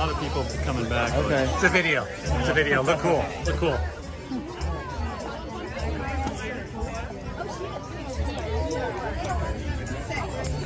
lot of people coming back. Okay. It's a video. It's a video. Look cool. Look cool.